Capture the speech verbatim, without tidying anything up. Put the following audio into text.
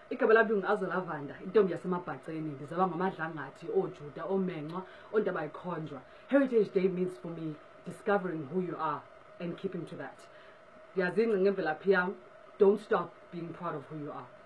igama lami ngu-Azolavanda, intombi yasemabhaceni. Ndizalwa ngamaDlangathi, oJuda, oMencwa, ontabayikhonjwa. Heritage Day means for me discovering who you are and keeping to that. Uyazingca ngemvelaphi yam. Don't stop being proud of who you are.